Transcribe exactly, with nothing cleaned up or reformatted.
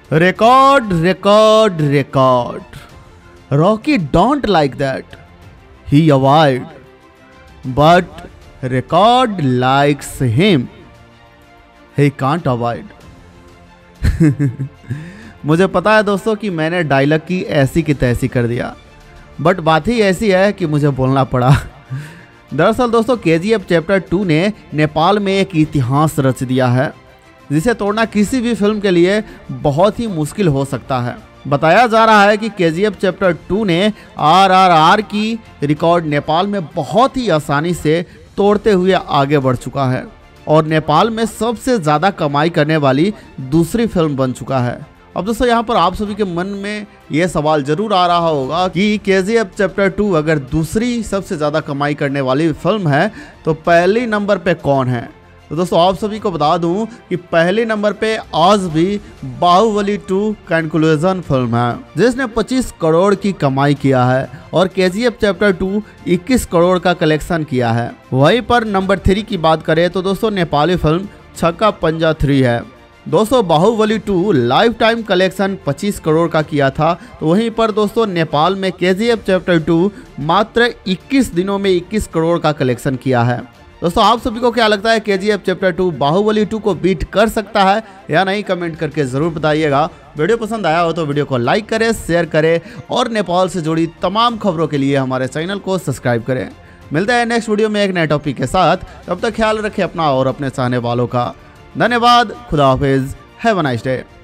Record, record, record. Rocky don't like that. He avoid. But record likes him. He can't avoid. मुझे पता है दोस्तों कि मैंने डायलॉग की ऐसी की तैसी कर दिया, बट बात ही ऐसी है कि मुझे बोलना पड़ा। दरअसल दोस्तों केजीएफ चैप्टर टू ने नेपाल में एक इतिहास रच दिया है जिसे तोड़ना किसी भी फिल्म के लिए बहुत ही मुश्किल हो सकता है। बताया जा रहा है कि केजीएफ चैप्टर टू ने आरआरआर की रिकॉर्ड नेपाल में बहुत ही आसानी से तोड़ते हुए आगे बढ़ चुका है और नेपाल में सबसे ज़्यादा कमाई करने वाली दूसरी फिल्म बन चुका है। अब दोस्तों यहाँ पर आप सभी के मन में ये सवाल जरूर आ रहा होगा कि केजीएफ चैप्टर टू अगर दूसरी सबसे ज़्यादा कमाई करने वाली फिल्म है तो पहले नंबर पे कौन है। तो दोस्तों आप सभी को बता दूं कि पहले नंबर पे आज भी बाहुबली टू कंक्लूजन फिल्म है जिसने पच्चीस करोड़ की कमाई किया है और केजीएफ चैप्टर टू इक्कीस करोड़ का कलेक्शन किया है। वहीं पर नंबर थ्री की बात करें तो दोस्तों नेपाली फिल्म छक्का पंजा थ्री है। दोस्तों Baahubali two lifetime collection पच्चीस करोड़ का किया था, तो वहीं पर दोस्तों नेपाल में केजीएफ चैप्टर टू मात्र इक्कीस दिनों में इक्कीस करोड़ का कलेक्शन किया है। दोस्तों आप सभी को क्या लगता है KGF chapter two Baahubali two को बीट कर सकता है या नहीं, कमेंट करके ज़रूर बताइएगा। वीडियो पसंद आया हो तो वीडियो को लाइक करें, शेयर करें और नेपाल से जुड़ी तमाम खबरों के लिए हमारे चैनल को सब्सक्राइब करें। मिलते हैं नेक्स्ट वीडियो में एक नए टॉपिक के साथ, तब तक ख्याल रखें अपना और अपने चाहने वालों का। धन्यवाद, खुदा हाफिज, हैव अ नाइस डे।